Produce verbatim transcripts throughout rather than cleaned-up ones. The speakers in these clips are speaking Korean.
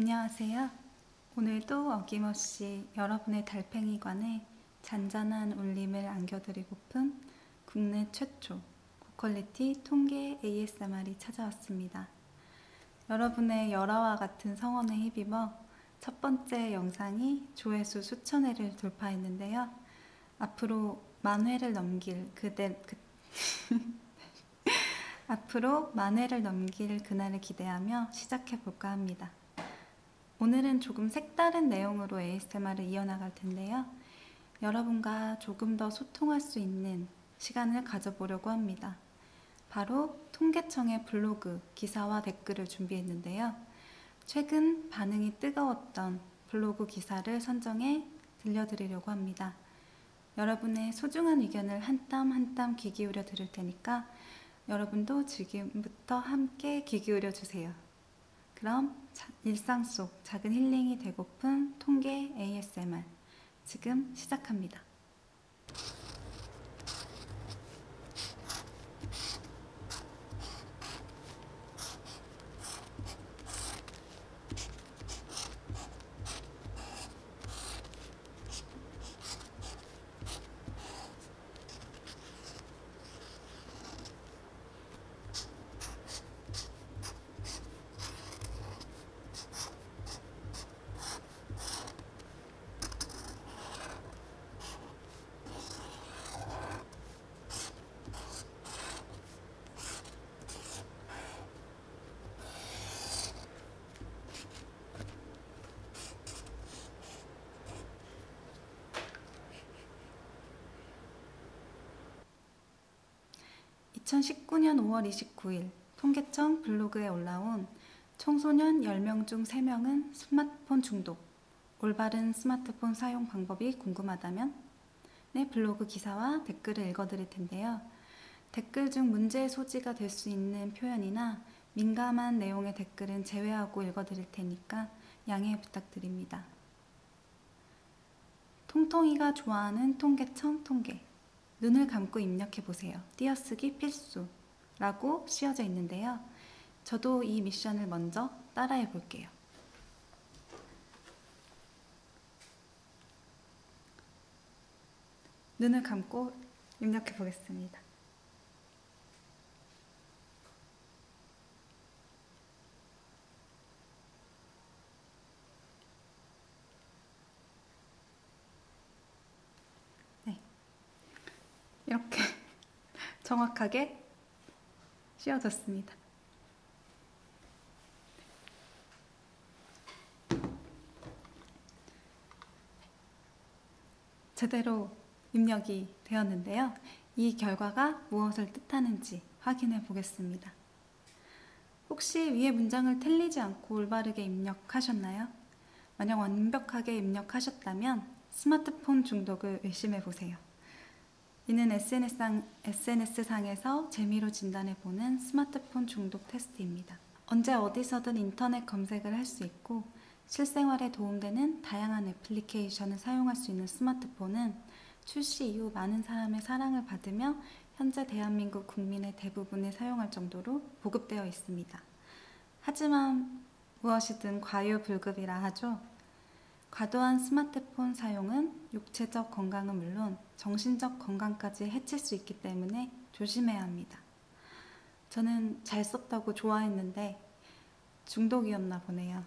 안녕하세요. 오늘도 어김없이 여러분의 달팽이관에 잔잔한 울림을 안겨드리고픈 국내 최초 고퀄리티 통계 에이에스엠알이 찾아왔습니다. 여러분의 열화와 같은 성원에 힘입어 첫 번째 영상이 조회수 수천 회를 돌파했는데요. 앞으로 만 회를 넘길 그대 그, 앞으로 만 회를 넘길 그날을 기대하며 시작해볼까 합니다. 오늘은 조금 색다른 내용으로 에이에스엠알을 이어나갈 텐데요. 여러분과 조금 더 소통할 수 있는 시간을 가져보려고 합니다. 바로 통계청의 블로그 기사와 댓글을 준비했는데요. 최근 반응이 뜨거웠던 블로그 기사를 선정해 들려드리려고 합니다. 여러분의 소중한 의견을 한 땀 한 땀 귀 기울여 들을 테니까 여러분도 지금부터 함께 귀 기울여 주세요. 그럼 일상 속 작은 힐링이 되고픈 통계 에이에스엠알 지금 시작합니다. 이천십구 년 오월 이십구일 통계청 블로그에 올라온 청소년 열 명 중 세 명은 스마트폰 중독, 올바른 스마트폰 사용 방법이 궁금하다면? 네, 블로그 기사와 댓글을 읽어드릴 텐데요. 댓글 중 문제의 소지가 될 수 있는 표현이나 민감한 내용의 댓글은 제외하고 읽어드릴 테니까 양해 부탁드립니다. 통통이가 좋아하는 통계청 통계. 눈을 감고 입력해보세요. 띄어쓰기 필수 라고 씌어져 있는데요. 저도 이 미션을 먼저 따라해 볼게요. 눈을 감고 입력해 보겠습니다. 이렇게 정확하게 씌워졌습니다. 제대로 입력이 되었는데요. 이 결과가 무엇을 뜻하는지 확인해 보겠습니다. 혹시 위의 문장을 틀리지 않고 올바르게 입력하셨나요? 만약 완벽하게 입력하셨다면 스마트폰 중독을 의심해 보세요. 이는 에스엔에스상, 에스엔에스상에서 재미로 진단해보는 스마트폰 중독 테스트입니다. 언제 어디서든 인터넷 검색을 할 수 있고 실생활에 도움되는 다양한 애플리케이션을 사용할 수 있는 스마트폰은 출시 이후 많은 사람의 사랑을 받으며 현재 대한민국 국민의 대부분이 사용할 정도로 보급되어 있습니다. 하지만 무엇이든 과유불급이라 하죠. 과도한 스마트폰 사용은 육체적 건강은 물론 정신적 건강까지 해칠 수 있기 때문에 조심해야 합니다. 저는 잘 썼다고 좋아했는데 중독이었나 보네요.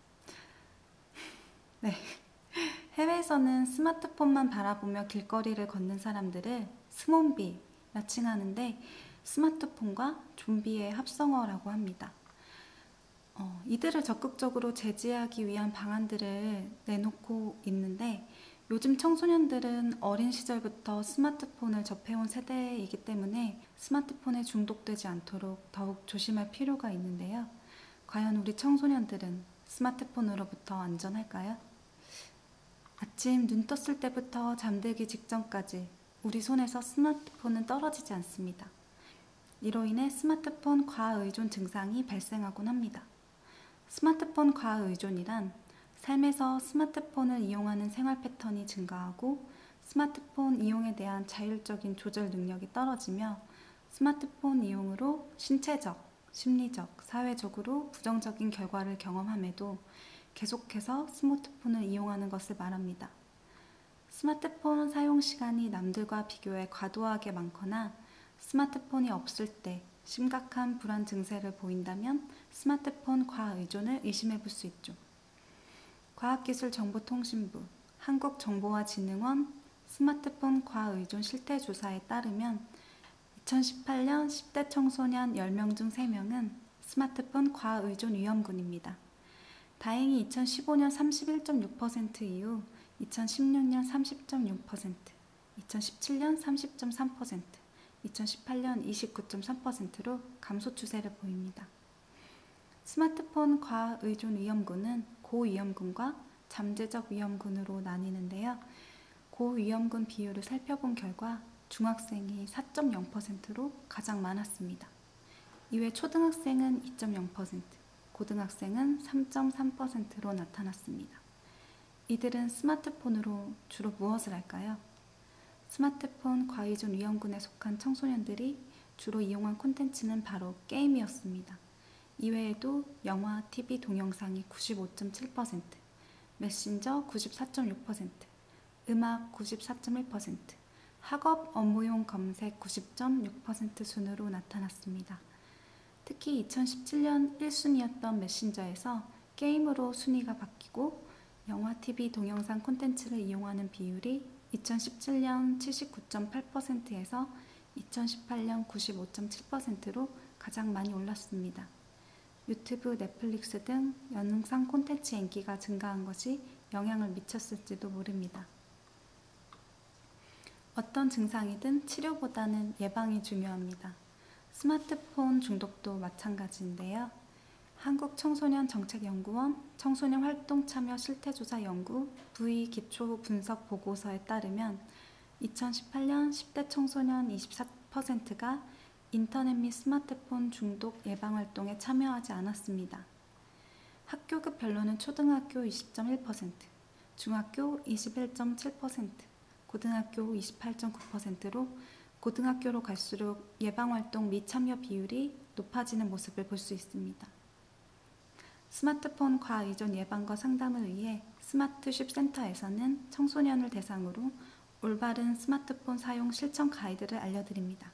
네. 해외에서는 스마트폰만 바라보며 길거리를 걷는 사람들을 스몬비라 칭하는데 스마트폰과 좀비의 합성어라고 합니다. 어, 이들을 적극적으로 제지하기 위한 방안들을 내놓고 있는데 요즘 청소년들은 어린 시절부터 스마트폰을 접해온 세대이기 때문에 스마트폰에 중독되지 않도록 더욱 조심할 필요가 있는데요. 과연 우리 청소년들은 스마트폰으로부터 안전할까요? 아침 눈 떴을 때부터 잠들기 직전까지 우리 손에서 스마트폰은 떨어지지 않습니다. 이로 인해 스마트폰 과의존 증상이 발생하곤 합니다. 스마트폰 과의존이란 삶에서 스마트폰을 이용하는 생활 패턴이 증가하고 스마트폰 이용에 대한 자율적인 조절 능력이 떨어지며 스마트폰 이용으로 신체적, 심리적, 사회적으로 부정적인 결과를 경험함에도 계속해서 스마트폰을 이용하는 것을 말합니다. 스마트폰 사용 시간이 남들과 비교해 과도하게 많거나 스마트폰이 없을 때 심각한 불안 증세를 보인다면 스마트폰 과의존을 의심해 볼 수 있죠. 과학기술정보통신부, 한국정보화진흥원 스마트폰 과의존 실태조사에 따르면 이천십팔 년 십 대 청소년 열 명 중 세 명은 스마트폰 과의존 위험군입니다. 다행히 이천십오 년 삼십일 점 육 퍼센트 이후 이천십육 년 삼십 점 육 퍼센트, 이천십칠 년 삼십 점 삼 퍼센트, 이천십팔 년 이십구 점 삼 퍼센트로 감소 추세를 보입니다. 스마트폰 과의존 위험군은 고위험군과 잠재적 위험군으로 나뉘는데요. 고위험군 비율을 살펴본 결과 중학생이 사 점 영 퍼센트로 가장 많았습니다. 이외 초등학생은 이 점 영 퍼센트, 고등학생은 삼 점 삼 퍼센트로 나타났습니다. 이들은 스마트폰으로 주로 무엇을 할까요? 스마트폰 과의존 위험군에 속한 청소년들이 주로 이용한 콘텐츠는 바로 게임이었습니다. 이외에도 영화, 티비, 동영상이 구십오 점 칠 퍼센트, 메신저 구십사 점 육 퍼센트, 음악 구십사 점 일 퍼센트, 학업 업무용 검색 구십 점 육 퍼센트 순으로 나타났습니다. 특히 이천십칠 년 일 순위였던 메신저에서 게임으로 순위가 바뀌고 영화, 티비, 동영상 콘텐츠를 이용하는 비율이 이천십칠 년 칠십구 점 팔 퍼센트에서 이천십팔 년 구십오 점 칠 퍼센트로 가장 많이 올랐습니다. 유튜브, 넷플릭스 등 영상 콘텐츠의 인기가 증가한 것이 영향을 미쳤을지도 모릅니다. 어떤 증상이든 치료보다는 예방이 중요합니다. 스마트폰 중독도 마찬가지인데요. 한국청소년정책연구원 청소년 활동 참여 실태조사 연구 브이 기초 분석 보고서에 따르면 이천십팔 년 십 대 청소년 이십사 퍼센트가 인터넷 및 스마트폰 중독 예방 활동에 참여하지 않았습니다. 학교급 별로는 초등학교 이십 점 일 퍼센트, 중학교 이십일 점 칠 퍼센트, 고등학교 이십팔 점 구 퍼센트로 고등학교로 갈수록 예방활동 미참여 비율이 높아지는 모습을 볼 수 있습니다. 스마트폰 과의존 예방과 상담을 위해 스마트쉽 센터에서는 청소년을 대상으로 올바른 스마트폰 사용 실천 가이드를 알려드립니다.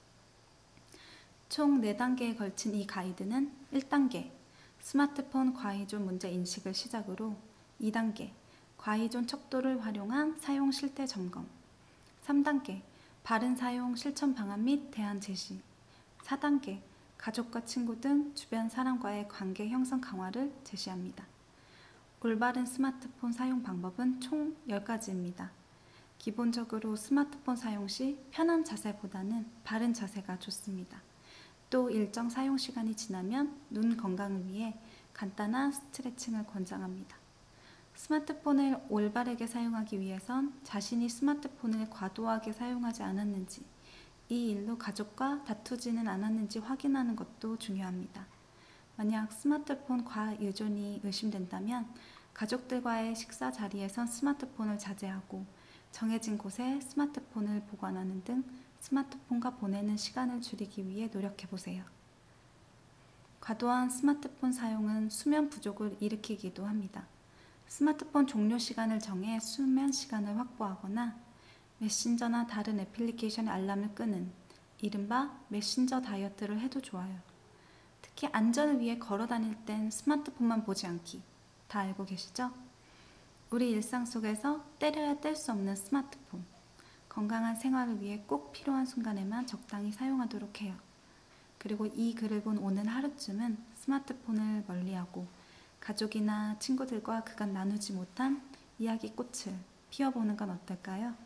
총 네 단계에 걸친 이 가이드는 일 단계 스마트폰 과의존 문제 인식을 시작으로 이 단계 과의존 척도를 활용한 사용 실태 점검, 삼 단계 바른 사용 실천 방안 및 대안 제시, 사 단계 가족과 친구 등 주변 사람과의 관계 형성 강화를 제시합니다. 올바른 스마트폰 사용 방법은 총 열 가지입니다. 기본적으로 스마트폰 사용 시 편한 자세보다는 바른 자세가 좋습니다. 또 일정 사용 시간이 지나면 눈 건강을 위해 간단한 스트레칭을 권장합니다. 스마트폰을 올바르게 사용하기 위해선 자신이 스마트폰을 과도하게 사용하지 않았는지, 이 일로 가족과 다투지는 않았는지 확인하는 것도 중요합니다. 만약 스마트폰 과의존이 의심된다면 가족들과의 식사 자리에선 스마트폰을 자제하고 정해진 곳에 스마트폰을 보관하는 등 스마트폰과 보내는 시간을 줄이기 위해 노력해보세요. 과도한 스마트폰 사용은 수면 부족을 일으키기도 합니다. 스마트폰 종료 시간을 정해 수면 시간을 확보하거나 메신저나 다른 애플리케이션의 알람을 끄는 이른바 메신저 다이어트를 해도 좋아요. 특히 안전을 위해 걸어 다닐 땐 스마트폰만 보지 않기 다 알고 계시죠? 우리 일상 속에서 때려야 뗄 수 없는 스마트폰, 건강한 생활을 위해 꼭 필요한 순간에만 적당히 사용하도록 해요. 그리고 이 글을 본 오늘 하루쯤은 스마트폰을 멀리하고 가족이나 친구들과 그간 나누지 못한 이야기꽃을 피워보는 건 어떨까요?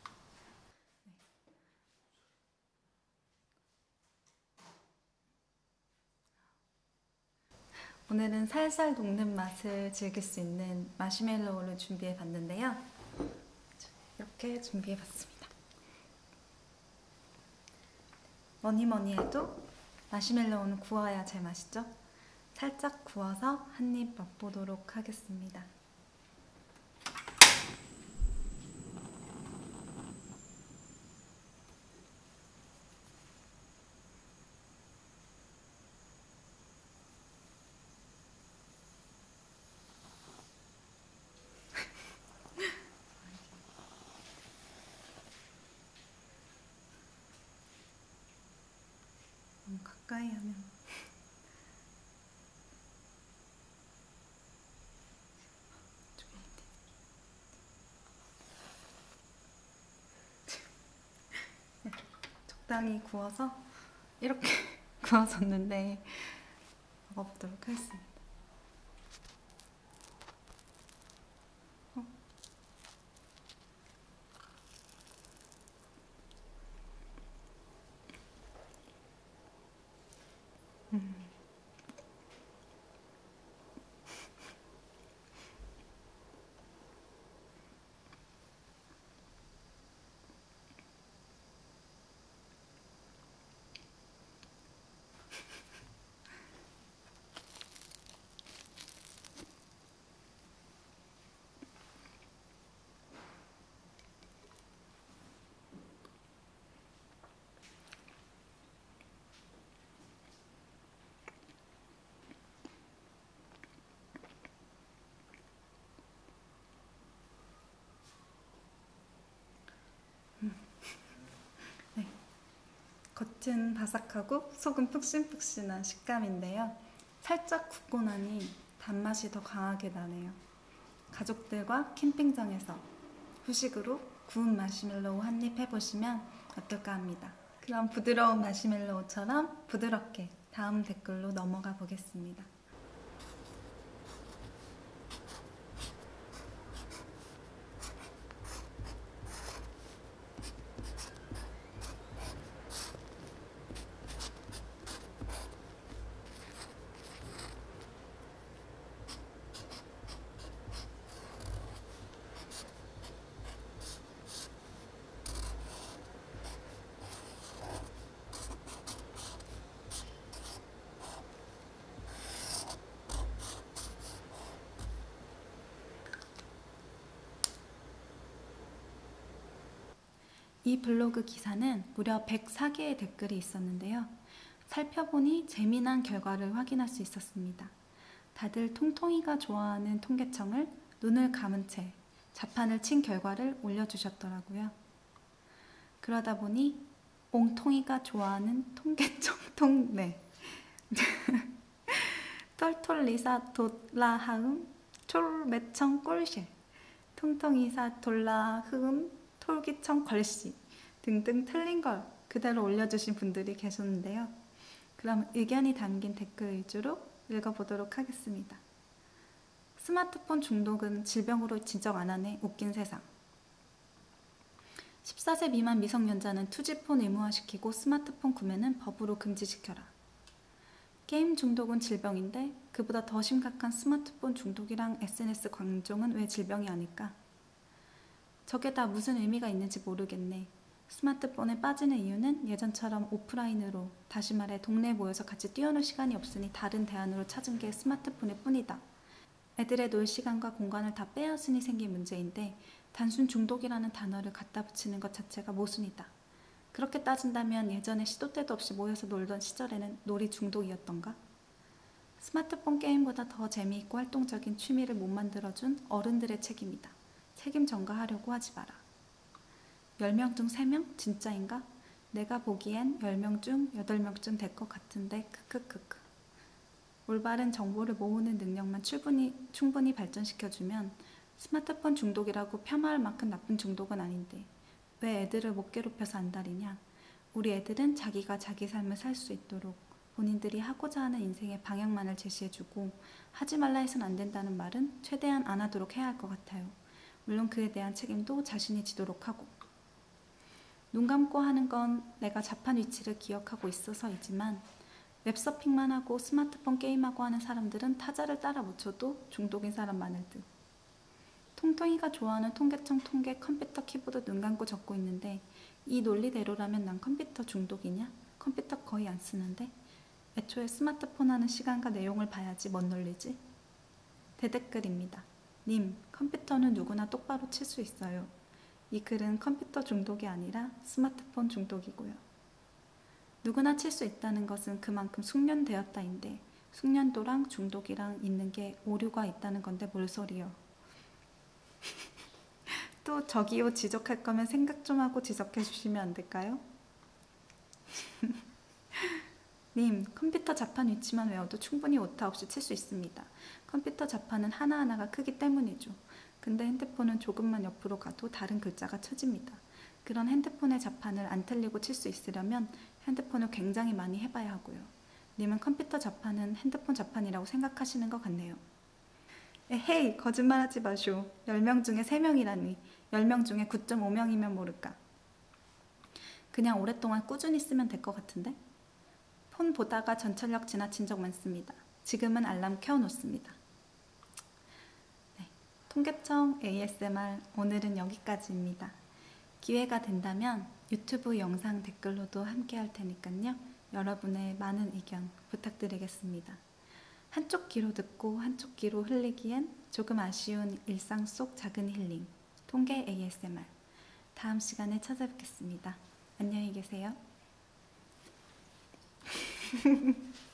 오늘은 살살 녹는 맛을 즐길 수 있는 마시멜로우를 준비해 봤는데요. 이렇게 준비해 봤습니다. 뭐니 뭐니 해도 마시멜로우는 구워야 제일 맛있죠? 살짝 구워서 한 입 맛보도록 하겠습니다. 가까이 하면 적당히 구워서 이렇게 구워졌는데 먹어보도록 하겠습니다. 어? 음. 네. 겉은 바삭하고 속은 푹신푹신한 식감인데요. 살짝 굽고 나니 단맛이 더 강하게 나네요. 가족들과 캠핑장에서 후식으로 구운 마시멜로우 한입 해보시면 어떨까 합니다. 그럼 부드러운 마시멜로우처럼 부드럽게 다음 댓글로 넘어가 보겠습니다. 이 블로그 기사는 무려 백사 개의 댓글이 있었는데요. 살펴보니 재미난 결과를 확인할 수 있었습니다. 다들 통통이가 좋아하는 통계청을 눈을 감은 채 자판을 친 결과를 올려주셨더라고요. 그러다 보니 옹통이가 좋아하는 통계청 통네 톨톨리사 돌라하음 촐매청 꼴셰 통통이사 돌라흐음 톨기청 걸씨 등등 틀린 걸 그대로 올려주신 분들이 계셨는데요. 그럼 의견이 담긴 댓글 위주로 읽어보도록 하겠습니다. 스마트폰 중독은 질병으로 지적 안 하네 웃긴 세상. 십사 세 미만 미성년자는 투지폰 의무화시키고 스마트폰 구매는 법으로 금지시켜라. 게임 중독은 질병인데 그보다 더 심각한 스마트폰 중독이랑 에스엔에스 광종은 왜 질병이 아닐까? 저게 다 무슨 의미가 있는지 모르겠네. 스마트폰에 빠지는 이유는 예전처럼 오프라인으로, 다시 말해 동네에 모여서 같이 뛰어놀 시간이 없으니 다른 대안으로 찾은 게 스마트폰일 뿐이다. 애들의 놀 시간과 공간을 다 빼앗으니 생긴 문제인데 단순 중독이라는 단어를 갖다 붙이는 것 자체가 모순이다. 그렇게 따진다면 예전에 시도 때도 없이 모여서 놀던 시절에는 놀이 중독이었던가? 스마트폰 게임보다 더 재미있고 활동적인 취미를 못 만들어준 어른들의 책임이다. 책임 전가하려고 하지 마라. 열 명 중 세 명? 진짜인가? 내가 보기엔 열 명 중 여덟 명쯤 될 것 같은데 크크크크. 올바른 정보를 모으는 능력만 충분히, 충분히 발전시켜주면 스마트폰 중독이라고 폄하할 만큼 나쁜 중독은 아닌데 왜 애들을 못 괴롭혀서 안달이냐? 우리 애들은 자기가 자기 삶을 살 수 있도록 본인들이 하고자 하는 인생의 방향만을 제시해주고 하지 말라 해선 안 된다는 말은 최대한 안 하도록 해야 할 것 같아요. 물론 그에 대한 책임도 자신이 지도록 하고. 눈 감고 하는 건 내가 자판 위치를 기억하고 있어서이지만 웹서핑만 하고 스마트폰 게임하고 하는 사람들은 타자를 따라 묻혀도 중독인 사람 많을 듯. 통통이가 좋아하는 통계청 통계 컴퓨터 키보드 눈 감고 적고 있는데 이 논리대로라면 난 컴퓨터 중독이냐? 컴퓨터 거의 안 쓰는데? 애초에 스마트폰 하는 시간과 내용을 봐야지 뭔 논리지? 대댓글입니다. 님, 컴퓨터는 누구나 똑바로 칠 수 있어요. 이 글은 컴퓨터 중독이 아니라 스마트폰 중독이고요. 누구나 칠 수 있다는 것은 그만큼 숙련되었다인데 숙련도랑 중독이랑 있는 게 오류가 있다는 건데 뭘 소리요. 또 저기요 지적할 거면 생각 좀 하고 지적해 주시면 안 될까요? 님, 컴퓨터 자판 위치만 외워도 충분히 오타 없이 칠 수 있습니다. 컴퓨터 자판은 하나하나가 크기 때문이죠. 근데 핸드폰은 조금만 옆으로 가도 다른 글자가 쳐집니다. 그런 핸드폰의 자판을 안 틀리고 칠 수 있으려면 핸드폰을 굉장히 많이 해봐야 하고요. 님은 컴퓨터 자판은 핸드폰 자판이라고 생각하시는 것 같네요. 에헤이, 거짓말하지 마쇼. 열 명 중에 세 명이라니. 열 명 중에 구 점 오 명이면 모를까. 그냥 오랫동안 꾸준히 쓰면 될 것 같은데? 폰 보다가 전철역 지나친 적 많습니다. 지금은 알람 켜놓습니다. 네, 통계청 에이에스엠알 오늘은 여기까지입니다. 기회가 된다면 유튜브 영상 댓글로도 함께 할 테니까요. 여러분의 많은 의견 부탁드리겠습니다. 한쪽 귀로 듣고 한쪽 귀로 흘리기엔 조금 아쉬운 일상 속 작은 힐링, 통계 에이에스엠알. 다음 시간에 찾아뵙겠습니다. 안녕히 계세요.